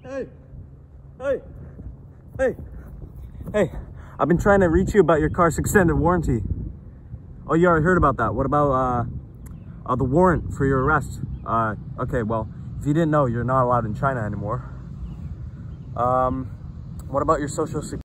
Hey, hey, hey, hey, I've been trying to reach you about your car's extended warranty. Oh, you already heard about that. What about the warrant for your arrest? Okay, well, if you didn't know, you're not allowed in China anymore. What about your social security?